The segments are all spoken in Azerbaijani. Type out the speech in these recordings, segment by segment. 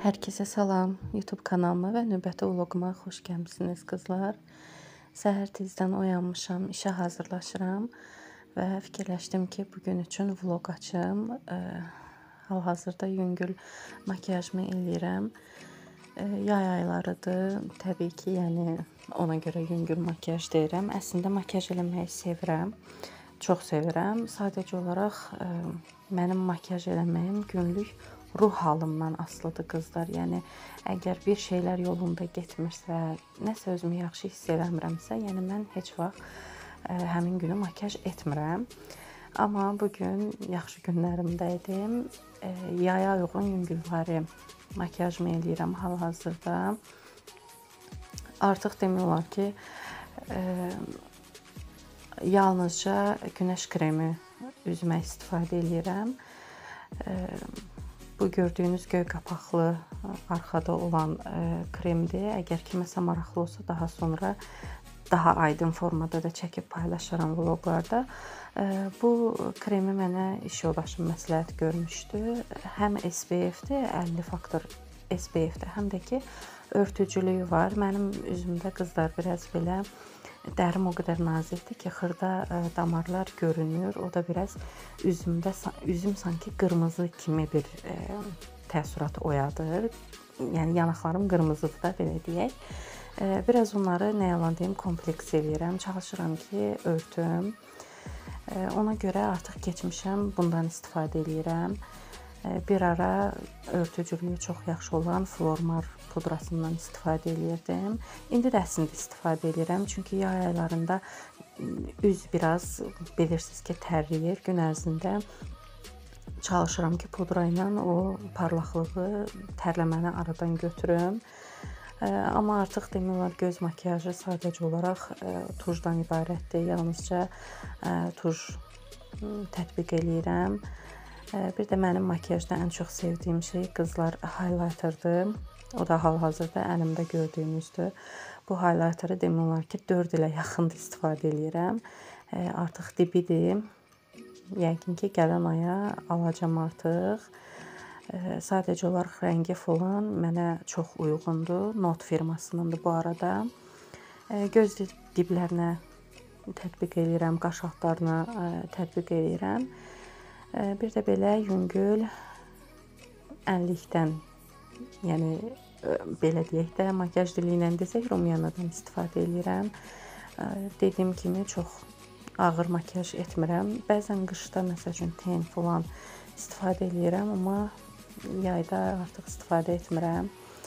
Hər kəsə salam, YouTube kanalıma və növbəti vloquma xoş gəlmisiniz qızlar. Səhər tezdən oyanmışam, işə hazırlaşıram və fikirləşdim ki, bugün üçün vloq açım. Hal-hazırda yüngül makiyajımı eləyirəm. Yay aylarıdır, təbii ki, yəni ona görə yüngül makiyaj deyirəm. Əslində makiyaj eləməyi sevirəm, çox sevirəm. Sadəcə olaraq mənim makiyaj eləməyim günlük ruh halımdan asılıdır qızlar. Yəni əgər bir şeylər yolunda getmirsə, nəsə özümü yaxşı hiss eləmirəmsə, yəni mən heç vaxt həmin günü makiyaj etmirəm. Amma bugün yaxşı günlərimdə idim. Yaya uyğun yüngülvari makiyajımı eləyirəm hal-hazırda. Artıq demək olar ki, yalnızca günəş kremi üzümə istifadə eləyirəm. Bu gördüyünüz göy qapaqlı arxada olan kremdir. Əgər kiməsə maraqlı olsa, daha sonra daha aydın formada da çəkib paylaşaram vloqlarda. Bu kremi mənə iş yoldaşım məsləhət görmüşdü. Həm SPF-dir, 50 faktor SPF-dir, həm də ki, örtücülüyü var. Mənim üzümdə qızlar biraz belə dərim o qədər nazikdir ki, xırda damarlar görünür. O da biraz üzüm sanki qırmızı kimi bir təəssürat oyadır. Yəni yanaqlarım qırmızıdır da, belə deyək. Biraz onları nə yalan deyim, kompleks eləyirəm. Çalışıram ki, örtüm. Ona görə artıq keçmişəm, bundan istifadə eləyirəm. Bir ara örtücülüyü çox yaxşı olan Flormar pudrasından istifadə eləyirdim. İndi də əslində istifadə eləyirəm. Çünki yay aylarında üz biraz bilirsiniz ki, tərləyir. Gün ərzində çalışıram ki, pudra ilə o parlaqlığı, tərləməni aradan götürüm. Amma artıq demək olar göz makiyajı sadəcə olaraq tujdan ibarətdir. Yalnızca tuj tətbiq eləyirəm. Bir də mənim makiyajda ən çox sevdiyim şey qızlar highlighterdır. O da hal-hazırda əlimdə gördüyünüzdür. Bu highlighteri demək olar ki, 4 ilə yaxındır istifadə eləyirəm. Artıq dibidir. Yəqin ki, gələn aya alacam artıq. Sadəcə olaraq rəngi falan mənə çox uyğundur. Not firmasınındır bu arada. Göz diblərinə tətbiq eləyirəm, qaş altlarına tətbiq eləyirəm. Bir də belə yüngül ənlikdən, yəni belə deyək də, makiyaj dili ilə desək, rumianadan istifadə eləyirəm. Dediyim kimi, çox ağır makiyaj etmirəm. Bəzən qışda, məsəl üçün, ten falan istifadə eləyirəm, amma yayda artıq istifadə etmirəm.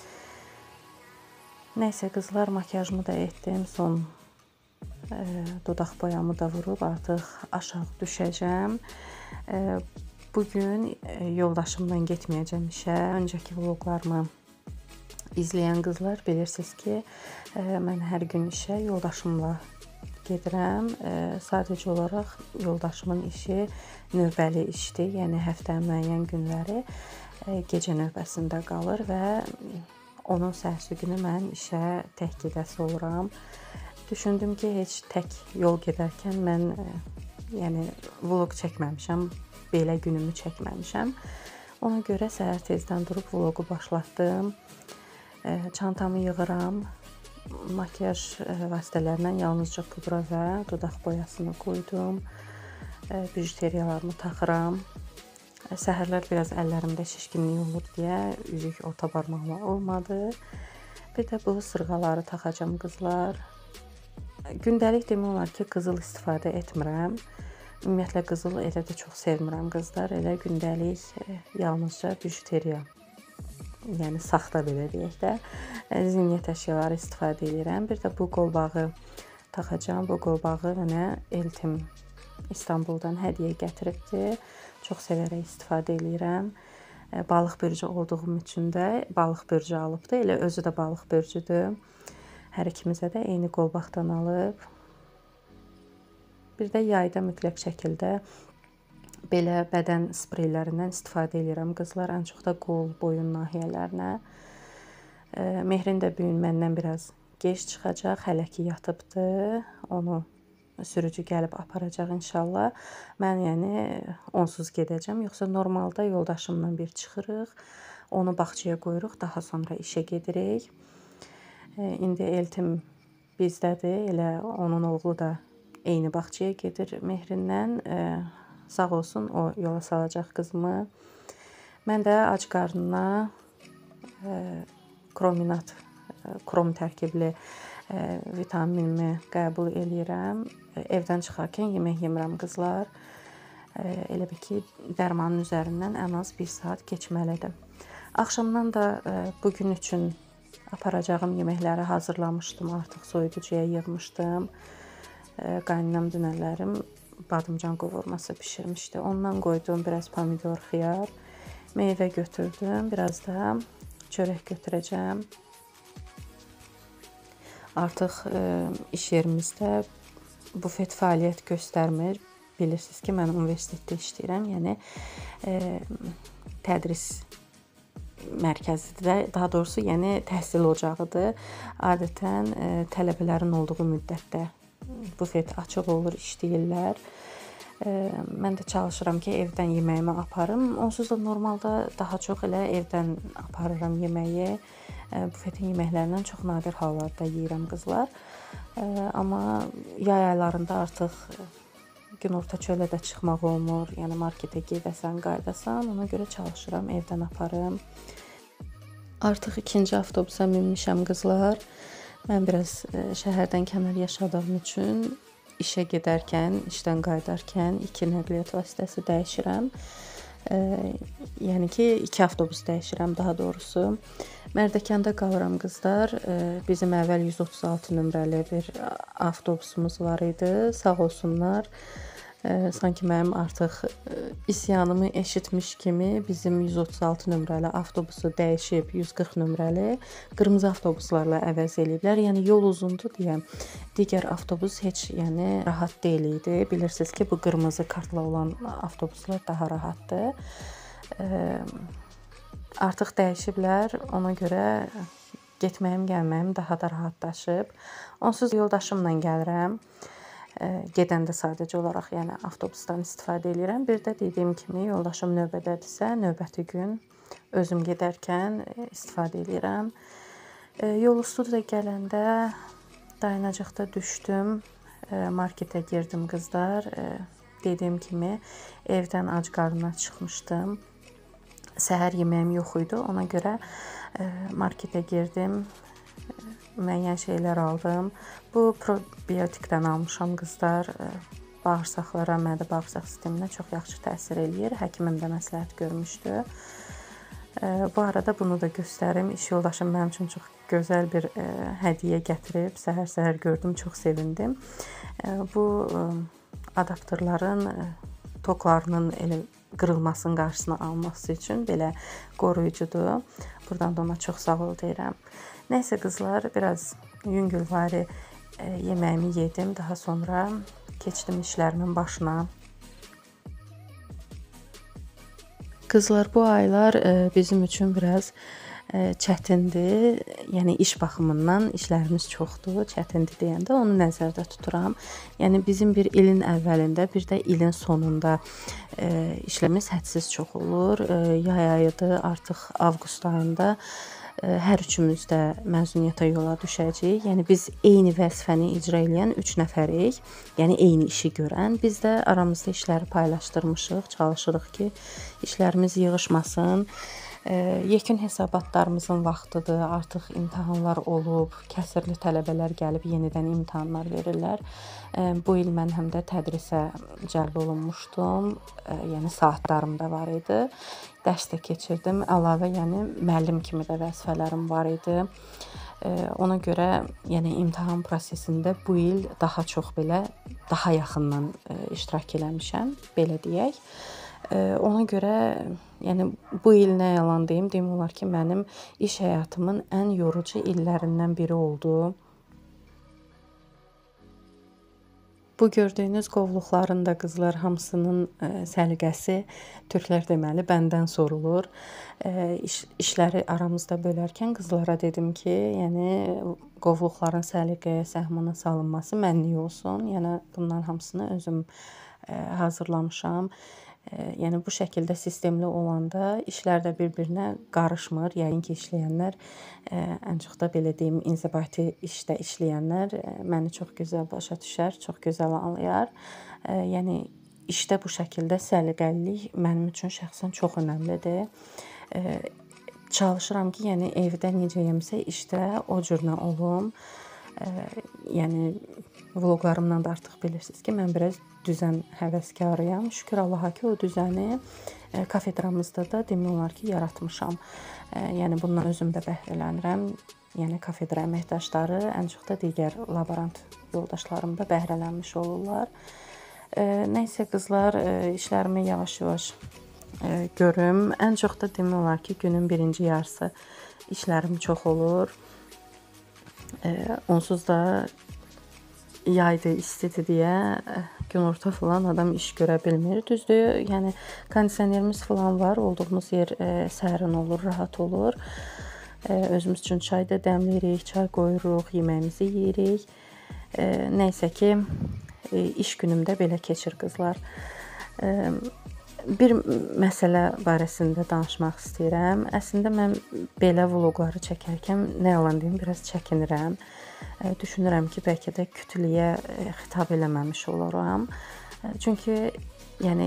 Nəysə, qızlar, makiyajımı da etdim. Son dodaq boyamı da vurub artıq aşağı düşəcəm. Bugün yoldaşımla getməyəcəm işə. Öncəki vloqlarımı izləyən qızlar bilirsiniz ki, mən hər gün işə yoldaşımla gedirəm. Sadəcə olaraq yoldaşımın işi növbəli işdir. Yəni həftənin müəyyən günləri gecə növbəsində qalır və onun səhərsi günü mən işə tək gedəsi oluram. Düşündüm ki, heç tək yol gedərkən mən vloq çəkməmişəm, belə günümü çəkməmişəm. Ona görə səhər tezdən durub vloqu başlatdım. Çantamı yığıram. Makiyaj vasitələrindən yalnızca pudra və dodaq boyasını qoydum. Bijuteriyalarımı taxıram. Səhərlər biraz əllərimdə şişkinlik olur deyə üzük orta barmağıma olmadı. Bir də bu sırğaları taxacam qızlar. Gündəlik demək olar ki, qızıl istifadə etmirəm. Ümumiyyətlə, qızıl elə də çox sevmirəm qızlar. Elə gündəlik yalnızca bijuteriya, yəni saxta belə deyək də, zinət əşyaları istifadə edirəm. Bir də bu qolbağı taxacam. Bu qolbağı mənə Eltim İstanbuldan hədiyyə gətiribdir. Çox sevərək istifadə edirəm. Balıq bürcü olduğum üçün də balıq bürcü alıbdır. Elə özü də balıq bürcüdür. Hər ikimizə də eyni qolbaqdan alıb. Bir də yayda mütləq şəkildə belə bədən spreylərindən istifadə edirəm. Qızlar, ən çox da qol, boyun nahiyələrinə. Mehrin də bu gün məndən biraz gec çıxacaq. Hələ ki yatıbdır. Onu sürücü gəlib aparacaq inşallah. Mən yəni onsuz gedəcəm. Yoxsa normalda yoldaşımla bir çıxırıq. onu bağçaya qoyuruq, daha sonra işə gedirik. İndi Eltim bizdədir, elə onun oğlu da eyni bağçaya gedir Mehrindən. Sağ olsun, o yola salacaq qızımı. Mən də ac qarnına krominat, krom tərkibli vitaminimi qəbul eləyirəm. Evdən çıxarkən yemək yemirəm qızlar. Elə bil ki, dərmanın üzərindən ən az 1 saat keçməlidir. Axşamdan da bugün üçün aparacağım yeməkləri hazırlamışdım. Artıq soyuducuya yığmışdım. Qaynanam dünərlərim badımcan qovurması bişirmişdi. Ondan qoydum biraz pomidor, xiyar, meyvə götürdüm. Biraz da çörək götürəcəm. Artıq iş yerimizdə bufet fəaliyyət göstərmir. Bilirsiniz ki, mən universitetdə işləyirəm. Yəni tədris mərkəzidir, daha doğrusu, yəni təhsil ocağıdır. Adətən tələbələrin olduğu müddətdə bufet açıq olur, işləyirlər. Mən də çalışıram ki, evdən yeməyimi aparım. Onsuz da normalda daha çox elə evdən aparıram yeməyi. Bufetin yeməklərindən çox nadir hallarda yeyirəm qızlar. Amma yay aylarında artıq günorta çölə də çıxmaq olmur. Yəni marketə gedəsən, qayıdasan. Ona görə çalışıram evdən aparım. Artıq 2-ci avtobusa minmişəm qızlar. Mən biraz şəhərdən kənar yaşadığım üçün işə gedərkən, işdən qayıdarkən 2 nəqliyyat vasitəsi dəyişirəm. Yəni ki, 2 avtobus dəyişirəm daha doğrusu. Mərdəkanda qalıram qızlar. Bizim əvvəl 136 nömrəli bir avtobusumuz var idi. Sağ olsunlar. Sanki mənim artıq isyanımı eşitmiş kimi bizim 136 nömrəli avtobusu dəyişib 140 nömrəli qırmızı avtobuslarla əvəz eləyiblər. Yəni yol uzundur deyə digər avtobus heç rahat deyil idi. Bilirsiniz ki, bu qırmızı kartla olan avtobuslar daha rahatdır. Artıq dəyişiblər. Ona görə getməyim, gəlməyim daha da rahatlaşıb. Onsuz yoldaşımla gəlirəm. Gedəndə sadəcə olaraq avtobusdan istifadə edirəm. Bir də dediyim kimi yoldaşım növbədədirsə, növbəti gün özüm gedərkən istifadə edirəm. Yol üstü də gələndə dayanacaqda düşdüm. Marketə girdim qızlar. Dediyim kimi evdən ac qarnına çıxmışdım. Səhər yeməyim yox idi. Ona görə marketə girdim. Müəyyən şeylər aldım. Bu probiotikdən almışam qızlar. Bağırsaqlara, mədə-bağırsaq sisteminə çox yaxşı təsir eləyir. Həkimim də məsləhət görmüşdü. Bu arada bunu da göstərim. İş yoldaşım mənim üçün çox gözəl bir hədiyyə gətirib. Səhər-səhər gördüm, çox sevindim. Bu adaptorların toklarının elə qırılmasının qarşısını alması üçün belə qoruyucudur. Buradan da ona çox sağ ol deyirəm. Nəysə qızlar, biraz yüngülvari yeməyimi yedim. Daha sonra keçdim işlərimin başına. Qızlar, bu aylar bizim üçün biraz çətindir. Yəni iş baxımından işlərimiz çoxdur. Çətindir deyəndə onu nəzərdə tuturam. Yəni bizim bir ilin əvvəlində, bir də ilin sonunda işlərimiz hədsiz çox olur. Yay ayıdır, artıq avqust ayında hər üçümüz də məzuniyyətə yola düşəcəyik. Yəni biz eyni vəzifəni icra edən 3 nəfərik. Yəni eyni işi görən. Biz də aramızda işləri paylaşdırmışıq, çalışırıq ki, işlərimiz yığışmasın. Yekun hesabatlarımızın vaxtıdır. Artıq imtahanlar olub, kəsirli tələbələr gəlib yenidən imtahanlar verirlər. Bu il mən həm də tədrisə cəlb olunmuşdum. Yəni saatlarım da var idi. Dərs də keçirdim. Əlavə, yəni müəllim kimi də vəzifələrim var idi. Ona görə, yəni imtahan prosesində bu il daha çox belə daha yaxından iştirak eləmişəm, belə deyək. Ona görə, yəni bu il nə yalan deyim olar ki, mənim iş həyatımın ən yorucu illərindən biri oldu. Bu gördüyünüz qovluqların da qızlar hamısının səliqəsi türklər deməli bəndən sorulur. İşləri aramızda bölərkən qızlara dedim ki, yəni qovluqların səliqəyə, səhmana salınması mənlik olsun. Yəni bunların hamısını özüm hazırlamışam. Yəni bu şəkildə sistemli olanda işlər də bir-birinə qarışmır. Yəqin ki, işləyənlər ən çox da belə deyim, inzibati işdə işləyənlər məni çox gözəl başa düşər, çox gözəl anlayar. Yəni işdə bu şəkildə səliqəlilik mənim üçün şəxsən çox önəmlidir. Çalışıram ki, yəni evdə necəyəmsə işdə o cürlə olum. Yəni vloqlarımdan da artıq bilirsiniz ki, mən biraz düzən həvəskarıyam. Şükür Allaha ki, o düzəni kafedramızda da demək olar ki, yaratmışam. Yəni bundan özüm də bəhrələnirəm. Yəni kafedra əməkdaşları, ən çox da digər laborant yoldaşlarım da bəhrələnmiş olurlar. Nəysə qızlar, işlərimi yavaş-yavaş görüm. Ən çox da demək olar ki, günün birinci yarısı işlərim çox olur. Onsuz da yaydır, istidir deyə günorta falan adam iş görə bilmir. Düzdür, yəni kondisionerimiz falan var, olduğumuz yer sərin olur, rahat olur. Özümüz üçün çay da dəmləyirik, çay qoyuruq, yeməyimizi yeyirik. Nəysə ki, iş günümdə belə keçir qızlar. Bir məsələ barəsində danışmaq istəyirəm. Əslində mən belə vloqları çəkərkən nə yalan deyim, biraz çəkinirəm. Düşünürəm ki, bəlkə də kütləyə xitab eləməmiş oluram. Çünki yəni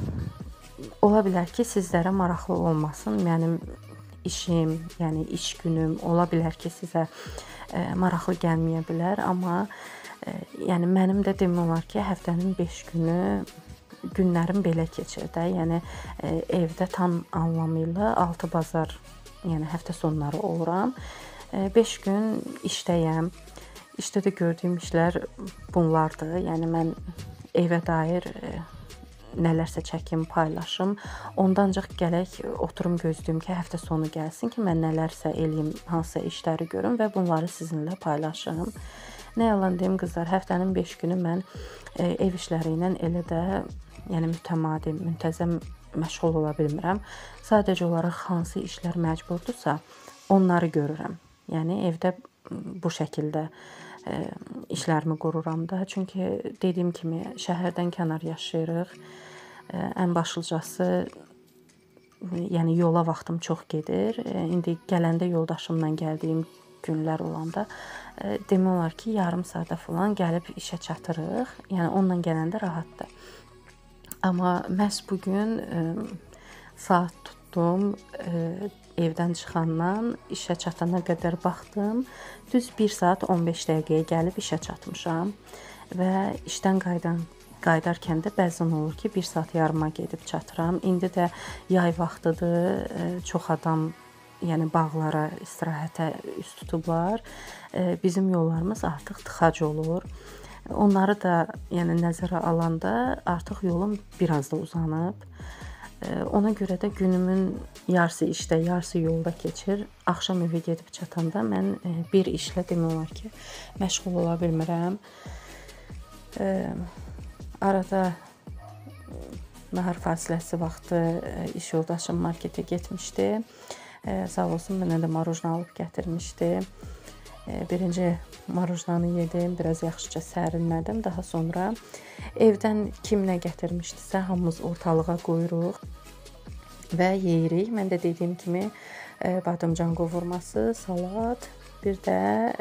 ola bilər ki, sizlərə maraqlı olmasın. Mənim işim, yəni iş günüm ola bilər ki, sizə maraqlı gəlməyə bilər, amma yəni mənim də demək olar ki, həftənin 5 günü günlərim belə keçir də. Yəni evdə tam anlamıyla 6 bazar, yəni həftə sonları oluram. 5 gün işdəyəm. İşdə də gördüyüm işlər bunlardır. Yəni mən evə dair nələrsə çəkim, paylaşım. Onda ancaq gələk oturum gözləyim ki, həftə sonu gəlsin ki, mən nələrsə eləyim, hansısa işləri görüm və bunları sizinlə paylaşım. Nə yalan deyim qızlar, həftənin 5 günü mən ev işləri ilə elə də yəni mütəmadi, müntəzəm məşğul ola bilmirəm. Sadəcə olaraq hansı işlər məcburdursa, onları görürəm. Yəni evdə bu şəkildə işlərimi qururam da. Çünki dediyim kimi şəhərdən kənar yaşayırıq. Ən başlıcası yəni yola vaxtım çox gedir. İndi gələndə yoldaşımla gəldiyim günlər olanda demək olar ki, yarım saata falan gəlib işə çatırıq. Yəni onunla gələndə rahatdır. Amma məhz bu gün saat tutdum, evdən çıxandan işə çatana qədər baxdım. Düz 1 saat 15 dəqiqəyə gəlib işə çatmışam və işdən qayıdarkən də bəzən olur ki, 1 saat yarıma gedib çatıram. İndi də yay vaxtıdır, çox adam yəni bağlara, istirahətə üst tutublar. Bizim yollarımız artıq tıxac olur. Onları da yəni nəzərə alanda artıq yolum biraz da uzanıb. Ona görə də günümün yarısı işdə, yarısı yolda keçir. Axşam evə gedib çatanda mən bir işlə demək olar ki, məşğul ola bilmirəm. Arada nahar fasiləsi vaxtı iş yoldaşım marketə getmişdi. Sağ olsun, mənə də marujna alıb gətirmişdi. Birinci marujnanı yedim, biraz yaxşıca sərinlədim. Daha sonra evdən kim nə gətirmişdisə hamımız ortalığa qoyuruq və yeyirik. Mən də dediyim kimi badımcan qovurması, salat, bir də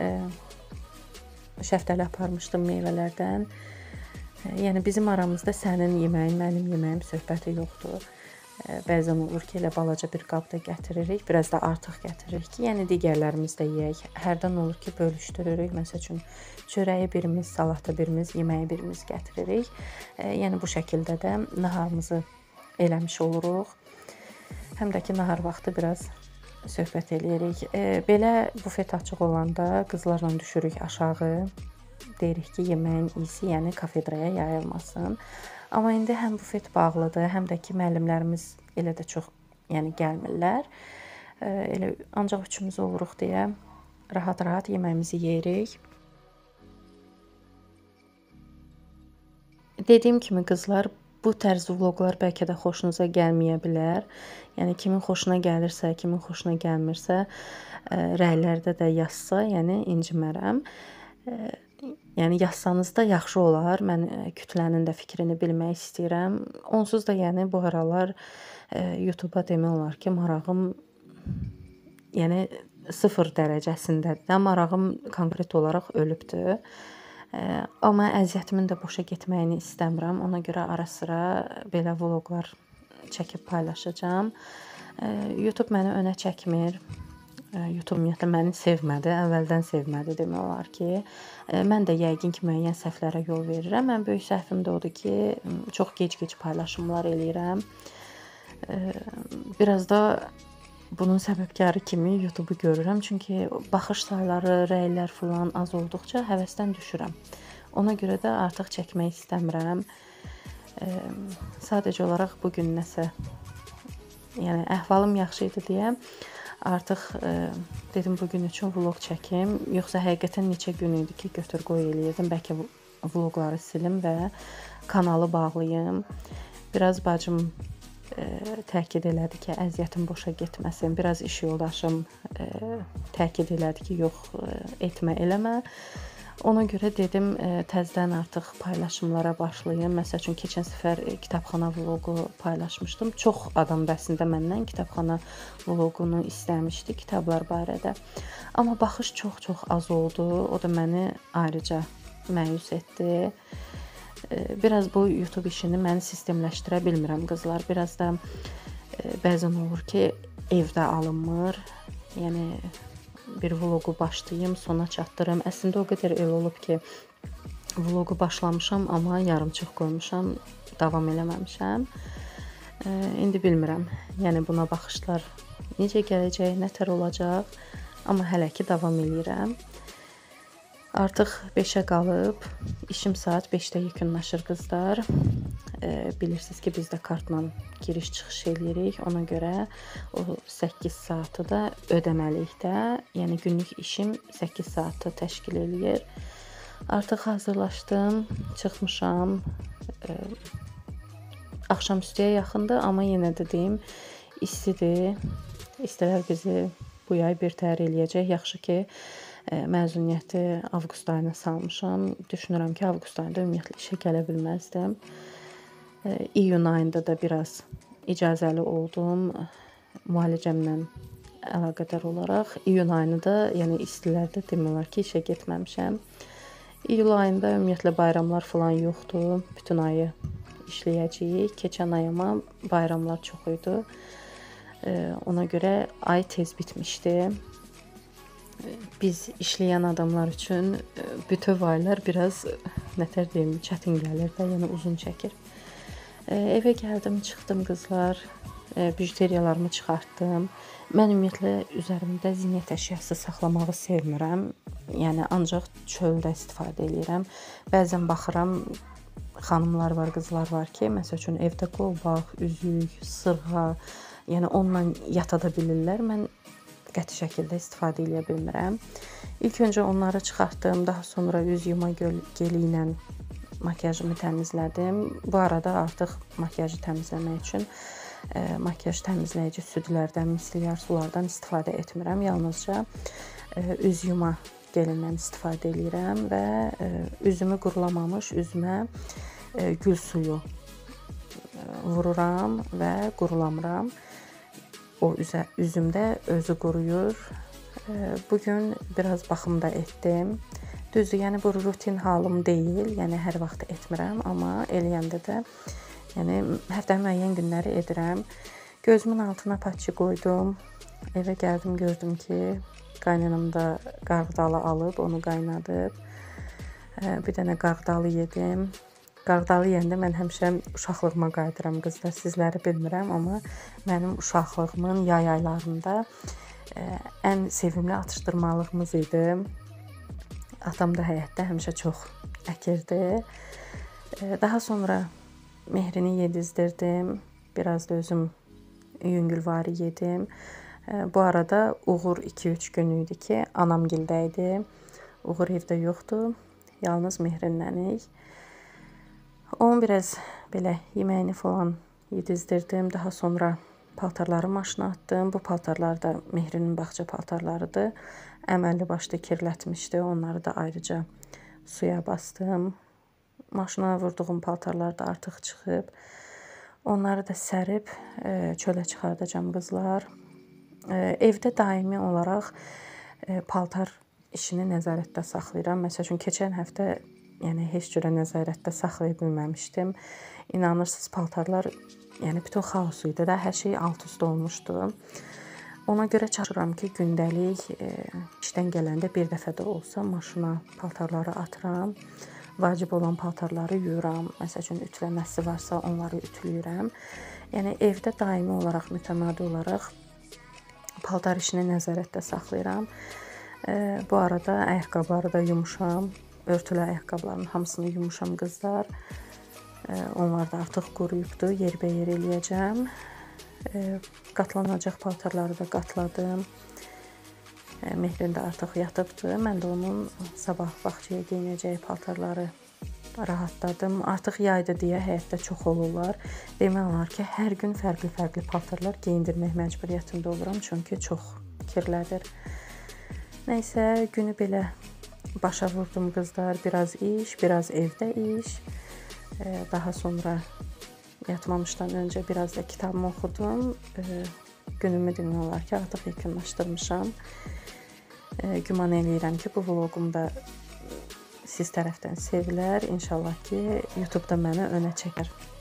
şəftəli aparmışdım meyvələrdən. Yəni bizim aramızda sənin yeməyin, mənim yeməyim söhbəti yoxdur. Bəzən olur ki, elə balaca bir qabda gətiririk, biraz da artıq gətiririk ki, yəni digərlərimiz də yeyək. Hərdən olur ki, bölüşdürürük. Məsəl üçün çörəyi birimiz, salatı birimiz, yeməyi birimiz gətiririk. Yəni bu şəkildə də naharımızı eləmiş oluruq. Həm də ki, nahar vaxtı biraz söhbət eləyirik. Belə bufet açıq olanda qızlarla düşürük aşağı. Deyirik ki, yeməyin iyisi, yəni kafedraya yayılmasın. Amma indi həm bufet bağlıdır, həm də ki, müəllimlərimiz elə də çox yəni gəlmirlər. Elə ancaq üçümüz oluruq deyə rahat-rahat yeməyimizi yeyirik. Dediyim kimi qızlar, bu tərz vloqlar bəlkə də xoşunuza gəlməyə bilər. Yəni kimin xoşuna gəlirsə, kimin xoşuna gəlmirsə, rəylərdə də yazsa, yəni incimərəm. Yəni yazsanız da yaxşı olar. Mən kütlənin də fikrini bilmək istəyirəm. Onsuz da yəni bu aralar YouTube-a demək olar ki, marağım yəni 0 dərəcəsindədir. Marağım konkret olaraq ölübdür. Amma əziyyətimin də boşa getməyini istəmirəm. Ona görə ara-sıra belə vloqlar çəkib paylaşacağam. YouTube məni önə çəkmir. YouTube ümumiyyətlə məni sevmədi, əvvəldən sevmədi demək olar ki. Mən də yəqin ki, müəyyən səhvlərə yol verirəm. Ən böyük səhvim də odur ki, çox gec-gec paylaşımlar eləyirəm. Biraz da bunun səbəbkarı kimi YouTube-u görürəm. Çünki baxış sayları, rəylər falan az olduqca həvəsdən düşürəm. Ona görə də artıq çəkmək istəmirəm. Sadəcə olaraq bu gün nəsə, yəni əhvalım yaxşı idi deyə artıq dedim bu gün üçün vloq çəkim. Yoxsa həqiqətən neçə gün idi ki, götür-qoy eləyirdim. Bəlkə vloqları silim və kanalı bağlayım. Biraz bacım təkid elədi ki, əziyyətim boşa getməsin. Biraz iş yoldaşım təkid elədi ki, yox, etmə, eləmə. Ona görə dedim təzədən artıq paylaşımlara başlayım. Məsəl üçün keçən səfər kitabxana vloqu paylaşmışdım. Çox adam da əslində məndən kitabxana vloqunu istəmişdi kitablar barədə. Amma baxış çox az oldu. O da məni ayrıca məyus etdi. Biraz bu YouTube işini mən sistemləşdirə bilmirəm qızlar. Biraz da bəzən olur ki, evdə alınmır. Yəni bir vloqu başlayım, sona çatdırım. Əslində o qədər el olub ki, vloqu başlamışam, amma yarımçıq qoymuşam, davam eləməmişəm. İndi bilmirəm, yəni buna baxışlar necə gələcək, nətər olacaq, amma hələ ki davam eləyirəm. Artıq 5-ə qalıb, işim saat 5-də yekunlaşır qızlar. Bilirsiniz ki, biz də kartla giriş-çıxış eləyirik. Ona görə o 8 saatı da ödəməliyik də. Yəni günlük işim 8 saatı təşkil eləyir. Artıq hazırlaşdım, çıxmışam. Axşamüstüyə yaxındır, amma yenə də deyim, istidir. İstilər bizi bu yay birtəhər eləyəcək. Yaxşı ki, məzuniyyəti avqust ayına salmışam. Düşünürəm ki, avqust ayında ümumiyyətlə işə gələ bilməzdim. İyun ayında da biraz icazəli oldum müalicəmlə əlaqədar olaraq. İyun ayını da, yəni istilərdə demək olar ki, işə getməmişəm. İyul ayında ümumiyyətlə bayramlar falan yoxdur. Bütün ayı işləyəcəyik. Keçən ay amma bayramlar çox idi. Ona görə ay tez bitmişdi. Biz işləyən adamlar üçün bütöv aylar biraz nətər deyim, çətin gəlir də, yəni uzun çəkir. Evə gəldim, çıxdım qızlar, bijuteriyalarımı çıxartdım. Mən ümumiyyətlə üzərimdə zinət əşyası saxlamağı sevmirəm. Yəni ancaq çöldə istifadə edirəm. Bəzən baxıram, xanımlar var, qızlar var ki, məsəl üçün evdə qolbaq, üzük, sırğa, yəni onunla yata da bilirlər. Mən qəti şəkildə istifadə edə bilmirəm. İlk öncə onları çıxartdım, daha sonra üz yuma geli ilə makyajımı təmizlədim. Bu arada artıq makyajı təmizləmək üçün makyaj təmizləyici südlərdən, misellar sulardan istifadə etmirəm. Yalnızca üz yuma gelindən istifadə edirəm və üzümü qurulamamış üzümə gül suyu vururam və qurulamıram. O üzümdə özü quruyur. Bugün biraz baxım da etdim. Düzdür, yəni bu rutin halım deyil, yəni hər vaxt etmirəm, amma eləyəndə də yəni həftənin müəyyən günləri edirəm. Gözümün altına patçı qoydum. Evə gəldim, gördüm ki, qaynanam da qarğıdalı alıb, onu qaynadıb. Bir dənə qarğıdalı yedim. Qarğıdalı yeyəndə mən həmişə uşaqlığıma qayıdıram qızlar. Sizləri bilmirəm, amma mənim uşaqlığımın yay aylarında ən sevimli atışdırmalığımız idi. Atam da həyətdə həmişə çox əkirdi. Daha sonra mehrini yedizdirdim. Biraz da özüm yüngülvari yedim. Bu arada Uğur 2-3 gün idi ki, anamgildə idi. Uğur evdə yoxdur. Yalnız Mehrinlənik. Onun biraz belə yeməyini falan yedizdirdim. Daha sonra paltarları maşına atdım. Bu paltarlar da Mehrinin bağça paltarlarıdır. Əməlli başlı kirlətmişdi. Onları da ayrıca suya bastım. Maşına vurduğum paltarlar da artıq çıxıb. Onları da sərib çölə çıxardacağam qızlar. Evdə daimi olaraq paltar işini nəzarətdə saxlayıram. Məsəl üçün keçən həftə yəni heç cürə nəzarətdə saxlaya bilməmişdim. İnanırsınız paltarlar yəni bütün xaos idi də, hər şey alt-üst olmuşdu. Ona görə çalışıram ki, gündəlik işdən gələndə bir dəfə də olsa maşına paltarları atıram. Vacib olan paltarları yuyuram. Məsəl üçün ütüləməsi varsa onları ütüləyirəm. Yəni evdə daimi olaraq, mütəmadi olaraq paltar işini nəzarətdə saxlayıram. Bu arada ayaqqabıları da yumuşam. Örtülü ayaqqabıların hamısını yumuşam qızlar. Onlar da artıq quruyubdur. Yerbəyer eləyəcəm. Qatlanacaq paltarları da qatladım. Mehrin də artıq yatıbdır. Mən də onun sabah bağçaya geyinəcəyi paltarları rahatladım. Artıq yaydır deyə həyətdə çox olurlar. Demək olar ki, hər gün fərqli-fərqli paltarlar geyindirmək məcburiyyətində oluram. Çünki çox kirlədir. Nəysə, günü belə başa vurdum qızlar. Biraz iş, biraz evdə iş. Daha sonra yatmamışdan öncə biraz da kitabımı oxudum. Günümü demək olar ki, artıq yekunlaşdırmışam. Güman eləyirəm ki, bu vloqum da siz tərəfdən sevilər. İnşallah ki, YouTube-da məni önə çəkər.